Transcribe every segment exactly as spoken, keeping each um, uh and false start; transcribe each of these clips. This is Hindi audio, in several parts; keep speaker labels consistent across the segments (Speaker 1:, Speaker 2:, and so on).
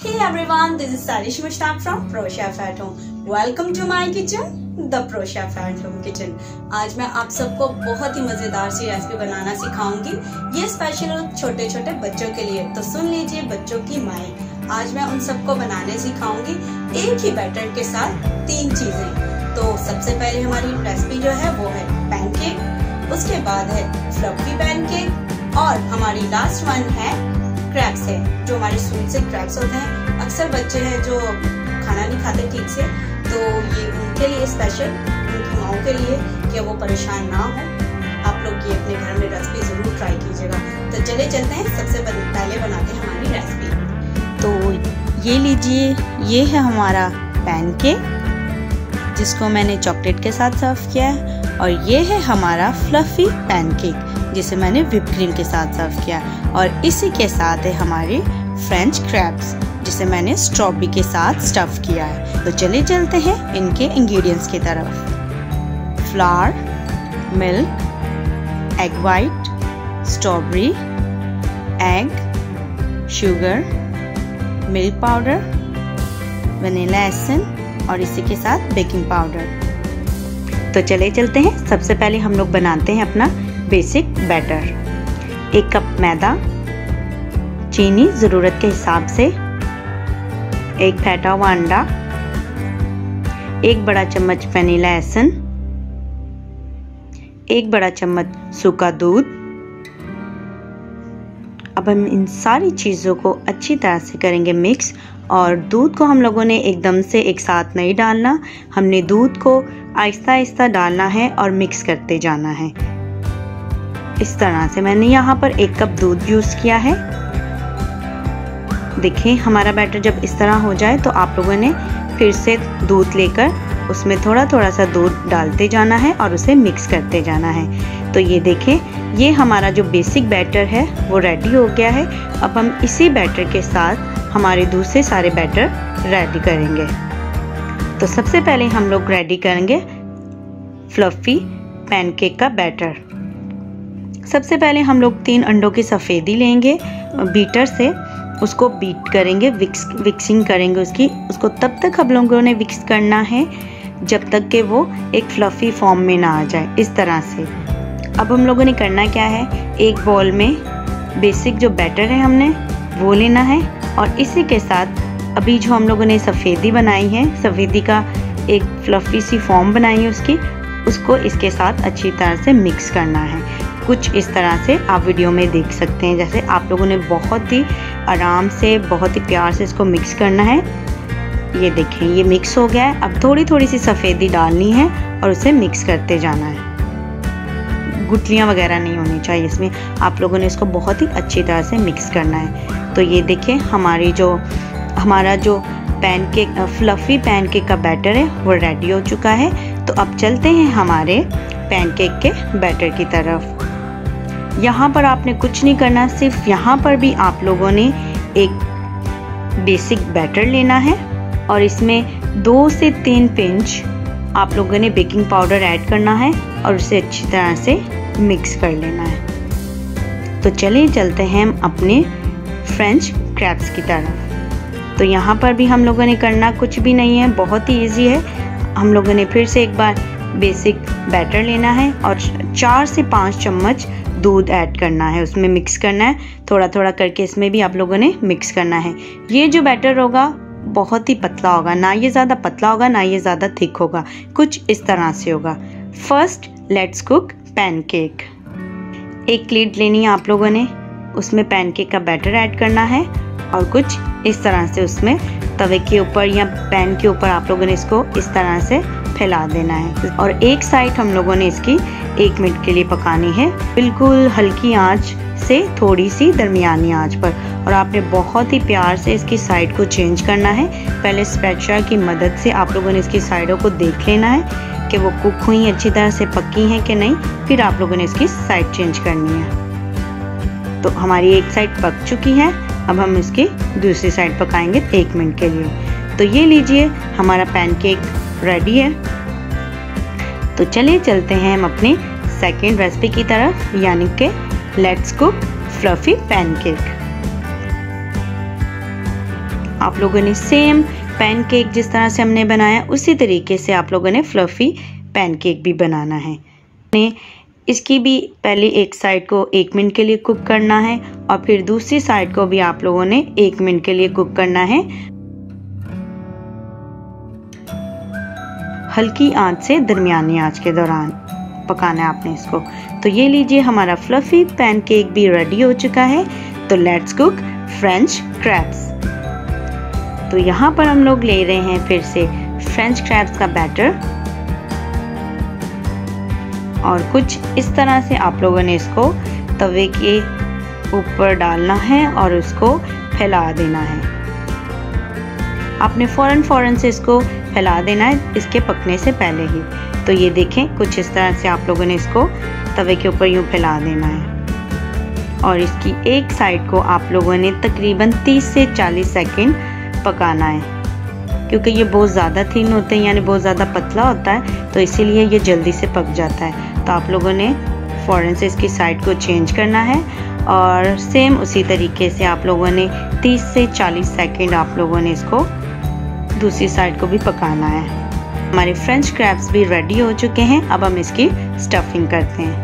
Speaker 1: Hey everyone, this is Salish Mushtaq from Pro Chef at Home. Welcome to my kitchen, the Pro Chef at Home kitchen. आज मैं आप सबको बहुत ही मजेदार सी रेसिपी बनाना सिखाऊंगी। ये स्पेशल छोटे छोटे बच्चों के लिए, तो सुन लीजिए बच्चों की माई। आज मैं उन सबको बनाने सिखाऊंगी एक ही बैटर के साथ तीन चीजें। तो सबसे पहले हमारी रेसिपी जो है वो है पैनकेक, उसके बाद है फ्लफी पैनकेक और हमारी लास्ट वन है क्रैक्स है, जो हमारे स्वीट से क्रैक्स होते हैं। अक्सर बच्चे हैं जो खाना नहीं खाते ठीक से, तो ये उनके लिए स्पेशल, उनकी माओ के लिए कि वो परेशान ना हो। आप लोग ये अपने घर में रेसिपी जरूर ट्राई कीजिएगा। तो चले चलते हैं, सबसे पहले बनाते हैं हमारी रेसिपी।
Speaker 2: तो ये लीजिए, ये है हमारा पैनकेक जिसको मैंने चॉकलेट के साथ सर्व किया है, और ये है हमारा फ्लफी पैनकेक जिसे मैंने व्हिप क्रीम के साथ सर्व किया, और इसी के साथ है हमारी फ्रेंच क्रैब्स जिसे मैंने स्ट्रॉबेरी के साथ स्टफ किया है। तो चले चलते हैं इनके इंग्रेडिएंट्स की तरफ। Flour, milk, egg white, strawberry, egg, sugar, milk powder, vanilla essence और इसी के साथ बेकिंग पाउडर। तो चले चलते हैं। सबसे पहले हम लोग बनाते हैं अपना बेसिक बैटर। एक कप मैदा, चीनी ज़रूरत के हिसाब से, एक फेंटा हुआ अंडा, एक बड़ा चम्मच वनीला एसेंस, एक बड़ा चम्मच सूखा दूध। अब हम इन सारी चीज़ों को अच्छी तरह से करेंगे मिक्स, और दूध को हम लोगों ने एकदम से एक साथ नहीं डालना, हमने दूध को आहिस्ता आहिस्ता डालना है और मिक्स करते जाना है। इस तरह से मैंने यहाँ पर एक कप दूध यूज़ किया है। देखिए हमारा बैटर जब इस तरह हो जाए तो आप लोगों ने फिर से दूध लेकर उसमें थोड़ा थोड़ा सा दूध डालते जाना है और उसे मिक्स करते जाना है। तो ये देखें, ये हमारा जो बेसिक बैटर है वो रेडी हो गया है। अब हम इसी बैटर के साथ हमारे दूसरे सारे बैटर रेडी करेंगे। तो सबसे पहले हम लोग रेडी करेंगे फ्लफी पैनकेक का बैटर। सबसे पहले हम लोग तीन अंडों की सफ़ेदी लेंगे, बीटर से उसको बीट करेंगे, विक्स विक्सिंग करेंगे उसकी। उसको तब तक हम लोगों ने विक्स करना है जब तक कि वो एक फ्लफी फॉर्म में ना आ जाए, इस तरह से। अब हम लोगों ने करना क्या है, एक बॉल में बेसिक जो बैटर है हमने वो लेना है, और इसी के साथ अभी जो हम लोगों ने सफ़ेदी बनाई है, सफ़ेदी का एक फ्लफी सी फॉर्म बनाई है उसकी, उसको इसके साथ अच्छी तरह से मिक्स करना है। कुछ इस तरह से आप वीडियो में देख सकते हैं, जैसे आप लोगों ने बहुत ही आराम से, बहुत ही प्यार से इसको मिक्स करना है। ये देखें, ये मिक्स हो गया है। अब थोड़ी थोड़ी सी सफ़ेदी डालनी है और उसे मिक्स करते जाना है। गुठलियाँ वगैरह नहीं होनी चाहिए इसमें। आप लोगों ने इसको बहुत ही अच्छी तरह से मिक्स करना है। तो ये देखें, हमारी जो हमारा जो पैनकेक फ्लफी पैनकेक का बैटर है वो रेडी हो चुका है। तो अब चलते हैं हमारे पैनकेक के बैटर की तरफ। यहाँ पर आपने कुछ नहीं करना, सिर्फ यहाँ पर भी आप लोगों ने एक बेसिक बैटर लेना है और इसमें दो से तीन पिंच आप लोगों ने बेकिंग पाउडर ऐड करना है और उसे अच्छी तरह से मिक्स कर लेना है। तो चलिए चलते हैं हम अपने फ्रेंच क्रैब्स की तरफ। तो यहाँ पर भी हम लोगों ने करना कुछ भी नहीं है, बहुत ही इजी है। हम लोगों ने फिर से एक बार बेसिक बैटर लेना है और चार से पाँच चम्मच दूध ऐड करना है, उसमें मिक्स करना है। थोड़ा थोड़ा करके इसमें भी आप लोगों ने मिक्स करना है। ये जो बैटर होगा बहुत ही पतला होगा, ना ये ज़्यादा पतला होगा ना ये ज़्यादा थिक होगा, कुछ इस तरह से होगा। First let's cook pancake. एक प्लेट लेनी है आप लोगों ने, उसमें पैनकेक का बैटर ऐड करना है और कुछ इस तरह से उसमें तवे के ऊपर या पैन के ऊपर आप लोगों ने इसको इस तरह से फैला देना है, और एक साइड हम लोगों ने इसकी एक मिनट के लिए पकानी है, बिल्कुल हल्की आंच से थोड़ी सी दरमियानी आंच पर। और आपने बहुत ही प्यार से इसकी साइड को चेंज करना है। पहले स्पैचुला की मदद से आप लोगों ने इसकी साइडों को देख लेना है कि वो कुक हुई, अच्छी तरह से पकी हैं कि नहीं, फिर आप लोगों ने इसकी साइड चेंज करनी है। तो हमारी एक साइड पक चुकी है, अब हम इसकी दूसरी साइड पकाएंगे एक मिनट के लिए। तो ये लीजिए, हमारा पैनकेक रेडी है। तो चलिए चलते हैं हम अपनी सेकेंड रेसिपी की तरफ, यानी कि लेट्स कुक फ्लफी पैनकेक। आप लोगों ने सेम पैनकेक जिस तरह से हमने बनाया उसी तरीके से आप लोगों ने फ्लफी पैनकेक भी बनाना है। इसकी भी पहले एक साइड को एक मिनट के लिए कुक करना है और फिर दूसरी साइड को भी आप लोगों ने एक मिनट के लिए कुक करना है। हल्की आंच से दरमियानी आंच के दौरान पकाना है आपने इसको। तो ये लीजिए हमारा फ्लफी पैनकेक भी रेडी हो चुका है। तो लेट्स कुक फ्रेंच क्रैब्स। तो यहाँ पर हम लोग ले रहे हैं फिर से फ्रेंच क्रैब्स का बैटर और कुछ इस तरह से आप लोगों ने इसको तवे के ऊपर डालना है और उसको फैला देना है। आपने फौरन फौरन से इसको फैला देना है इसके पकने से पहले ही। तो ये देखें कुछ इस तरह से आप लोगों ने इसको तवे के ऊपर यूँ फैला देना है और इसकी एक साइड को आप लोगों ने तकरीबन तीस से चालीस सेकंड पकाना है, क्योंकि ये बहुत ज़्यादा थिन होते हैं यानी बहुत ज़्यादा पतला होता है, तो इसीलिए ये जल्दी से पक जाता है। तो आप लोगों ने फ़ौरन से इसकी साइड को चेंज करना है और सेम उसी तरीके से आप लोगों ने तीस से चालीस सेकंड आप लोगों ने इसको दूसरी साइड को भी पकाना है। हमारे फ्रेंच क्रैब्स भी रेडी हो चुके हैं। अब हम इसकी स्टफिंग करते हैं।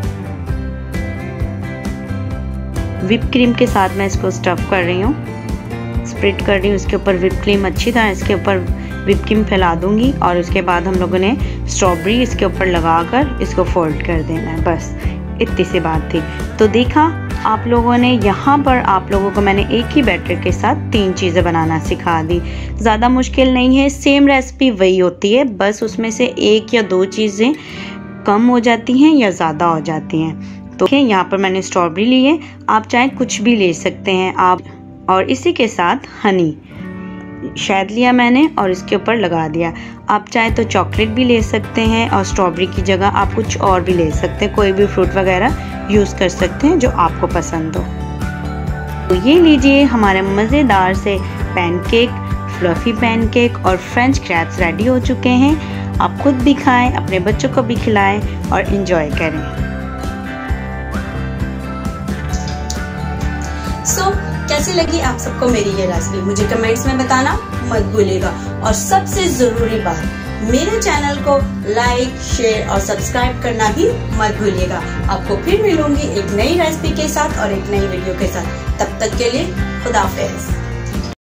Speaker 2: व्हिप क्रीम के साथ मैं इसको स्टफ़ कर रही हूँ, स्प्रेड कर रही हूँ इसके ऊपर व्हिप क्रीम अच्छी तरह इसके ऊपर व्हिप क्रीम फैला दूंगी और उसके बाद हम लोगों ने स्ट्रॉबेरी इसके ऊपर लगाकर इसको फोल्ड कर देना है। बस इतनी सी बात थी। तो देखा आप लोगों ने, यहाँ पर आप लोगों को मैंने एक ही बैटर के साथ तीन चीज़ें बनाना सिखा दी। ज़्यादा मुश्किल नहीं है, सेम रेसिपी वही होती है, बस उसमें से एक या दो चीज़ें कम हो जाती हैं या ज़्यादा हो जाती हैं। तो यहाँ पर मैंने स्ट्रॉबेरी ली है, आप चाहे कुछ भी ले सकते हैं आप, और इसी के साथ हनी शहद लिया मैंने और इसके ऊपर लगा दिया। आप चाहे तो चॉकलेट भी ले सकते हैं और स्ट्रॉबेरी की जगह आप कुछ और भी ले सकते हैं, कोई भी फ्रूट वगैरह यूज़ कर सकते हैं जो आपको पसंद हो। तो ये लीजिए हमारे मज़ेदार से पैनकेक, फ्लफी पैनकेक और फ्रेंच क्रैब्स रेडी हो चुके हैं। आप खुद भी खाएं, अपने बच्चों को भी खिलाएं और इन्जॉय करें।
Speaker 1: सो so, कैसी लगी आप सबको मेरी ये रेसिपी, मुझे कमेंट्स में बताना मत भूलिएगा। और सबसे जरूरी बात, मेरे चैनल को लाइक, शेयर और सब्सक्राइब करना भी मत भूलिएगा। आपको फिर मिलूंगी एक नई रेसिपी के साथ और एक नई वीडियो के साथ। तब तक के लिए खुदा हाफिज़।